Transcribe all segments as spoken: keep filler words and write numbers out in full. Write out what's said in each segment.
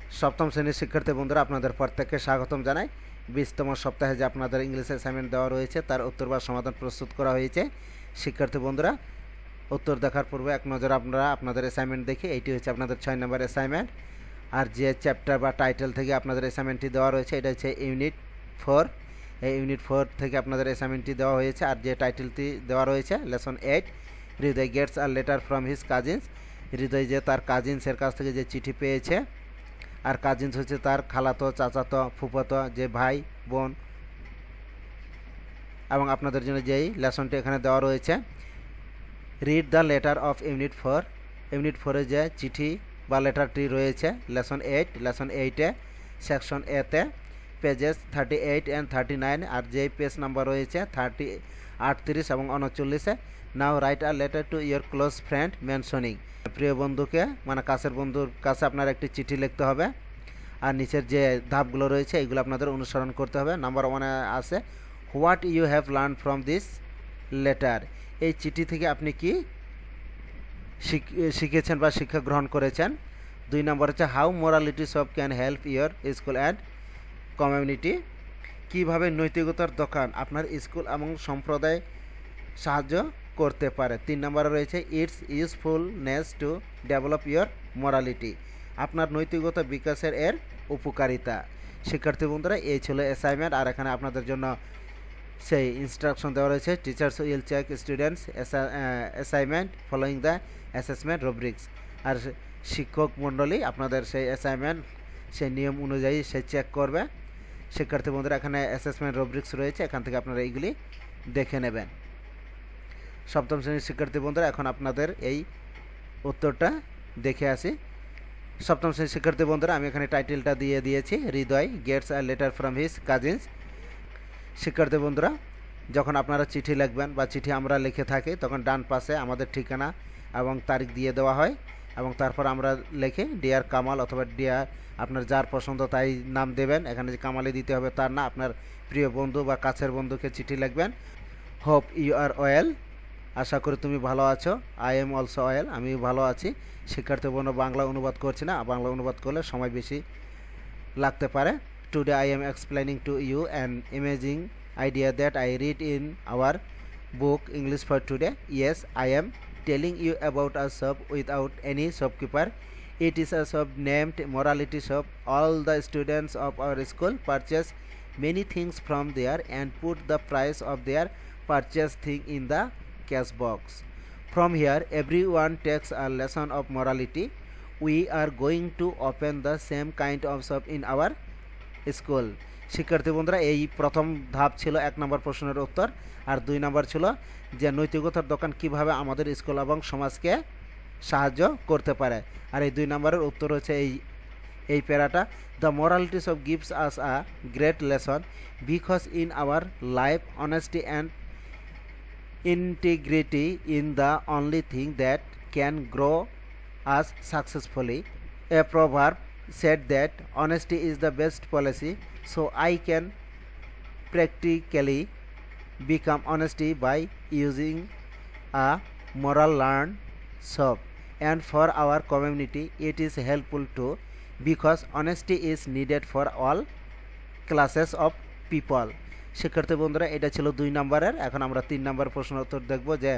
সপ্তম শ্রেণীর শিক্ষার্থী বন্ধুরা আপনাদের প্রত্যেককে স্বাগতম জানাই। বিশতম সপ্তাহে যে আপনাদের ইংলিশ অ্যাসাইনমেন্ট দেওয়া রয়েছে তার উত্তর বা সমাধান প্রস্তুত করা হয়েছে। শিক্ষার্থী বন্ধুরা, উত্তর দেখার পূর্বে এক নজর আপনারা আপনাদের অ্যাসাইনমেন্ট দেখে এইটি হচ্ছে আপনাদের ছয় নম্বর অ্যাসাইনমেন্ট। আর যে চ্যাপ্টার বা টাইটেল থেকে আপনাদের অ্যাসাইনমেন্টটি দেওয়া রয়েছে এটা হচ্ছে ইউনিট ফোর। এই ইউনিট ফোর থেকে আপনাদের অ্যাসাইনমেন্টটি দেওয়া হয়েছে। আর যে টাইটেলটি দেওয়া রয়েছে lesson eight, Hriday gets a letter from his cousins. Hriday যে তার কাজিনসের কাছ থেকে যে চিঠি পেয়েছে, আর কাজিনস হচ্ছে তার খালাতো, চাচাতো, ফুফাতো যে ভাই বোন। এবং আপনাদের জন্য যেই লেসনটি এখানে দেওয়া রয়েছে, read the letter of unit four. Unit ফোরে যে চিঠি বা লেটারটি রয়েছে লেসন এইট, লেসন এইটে সেকশন এতে pages thirty eight and thirty nine. আর যেই পেজ নাম্বার রয়েছে থার্টি আটত্রিশ এবং উনচল্লিশে। Now write a letter to your close friend mentioning. প্রিয় বন্ধুকে মানে কাছের বন্ধুর কাছে আপনার একটি চিঠি লিখতে হবে। আর নিচের যে ধাপগুলো রয়েছে এইগুলো আপনাদের অনুসরণ করতে হবে। নাম্বার ওয়ানে আছে what you have learn from this letter. এই চিঠি থেকে আপনি কি শিখেছেন বা শিক্ষা গ্রহণ করেছেন। দুই নম্বর হচ্ছে how morality shop can help your school and community. কীভাবে নৈতিকতার দোকান আপনার স্কুল এবং সম্প্রদায় সাহায্য করতে পারে। তিন নম্বরে রয়েছে it's usefulness to develop your morality. আপনার নৈতিকতা বিকাশের এর উপকারিতা। শিক্ষার্থী বন্ধুরা, এই ছিল অ্যাসাইনমেন্ট। আর এখানে আপনাদের জন্য সেই ইনস্ট্রাকশন দেওয়া রয়েছে, teachers will check students assignment following the assessment rubrics. আর শিক্ষক মণ্ডলী আপনাদের সেই অ্যাসাইনমেন্ট সেই নিয়ম অনুযায়ী সে চেক করবে। শিক্ষার্থী বন্ধুরা, এখানে অ্যাসেসমেন্ট রুব্রিক্স রয়েছে, এখান থেকে আপনারা এইগুলি দেখে নেবেন। সপ্তম শ্রেণীর শিক্ষার্থী বন্ধুরা, এখন আপনাদের এই উত্তরটা দেখে আসি। সপ্তম শ্রেণীর শিক্ষার্থী বন্ধুরা, আমি এখানে টাইটেলটা দিয়ে দিয়েছি, Hriday gets a letter from his cousins. শিক্ষার্থী বন্ধুরা, যখন আপনারা চিঠি লিখবেন বা চিঠি আমরা লিখে থাকি তখন ডান পাশে আমাদের ঠিকানা এবং তারিখ দিয়ে দেওয়া হয় এবং তারপর আমরা লিখে ডিয়ার কামাল অথবা ডিয়ার আপনার যার পছন্দ তাই নাম দেবেন। এখানে যে কামালে দিতে হবে তার না, আপনার প্রিয় বন্ধু বা কাছের বন্ধুকে চিঠি লিখবেন। হোপ ইউ আর ওয়েল, আশা করি তুমি ভালো আছো। আই এম অলসো ওয়েল, আমি ভালো আছি। শিক্ষার্থী বন্ধু, বাংলা অনুবাদ করছি না, বাংলা অনুবাদ করলে সময় বেশি লাগতে পারে। Today I am explaining to you an amazing idea that I read in our book English for Today. Yes, I am telling you about a shop without any shopkeeper. It is a shop named Morality Shop. All the students of our school purchase many things from there and put the price of their purchased thing in the cash box. From here, everyone takes a lesson of morality. We are going to open the same kind of shop in our school. শিক্ষার্থী বন্ধুরা, এই প্রথম ধাপ ছিল এক নম্বর প্রশ্নের উত্তর। আর দুই নম্বর ছিল যে নৈতিকতার দোকান কিভাবে আমাদের স্কুল এবং সমাজকে সাহায্য করতে পারে। আর এই দুই নম্বরের উত্তর হচ্ছে এই এই প্যারাটা, the moralities of gives us a great lesson because in our life honesty and integrity in the only thing that can grow us successfully. A proverb said that honesty is the best policy, so I can practically become honesty by using a moral learned shop. And for our community it is helpful too because honesty is needed for all classes of people. শিক্ষার্থী বন্ধুরা, এটা ছিল দুই নম্বরের। এখন আমরা তিন নম্বর প্রশ্ন উত্তর দেখব যে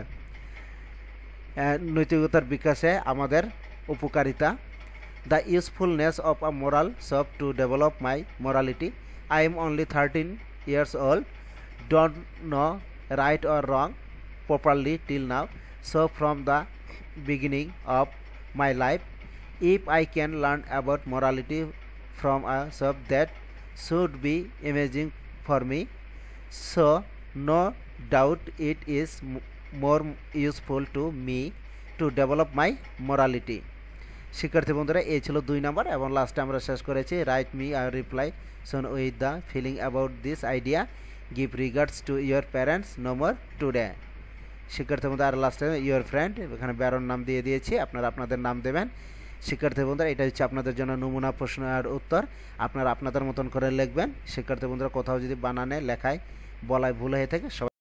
নৈতিকতার বিকাশে আমাদের উপকারিতা। The usefulness of a moral shop to develop my morality. I am only thirteen years old, don't know right or wrong properly till now. So from the beginning of my life, if I can learn about morality from a shop, that should be amazing for me. So no doubt it is more useful to me to develop my morality. শিক্ষার্থী বন্ধুরা, এই ছিল দুই নম্বর এবং লাস্টে আমরা শেষ করেছি রাইট মি আর reply soon with the feeling about this idea give regards to your parents no more today. শিক্ষার্থী বন্ধু, আর লাস্টে ইয়োর ফ্রেন্ড, এখানে ব্যারন নাম দিয়ে দিয়েছি, আপনারা আপনাদের নাম দেবেন। শিক্ষার্থী বন্ধুরা, এটা হচ্ছে আপনাদের জন্য নমুনা প্রশ্ন আর উত্তর, আপনারা আপনাদের মতন করে লিখবেন। শিক্ষার্থী বন্ধুরা, কোথাও যদি বানানে লেখায় বলায় ভুল হয়ে থাকে সবাই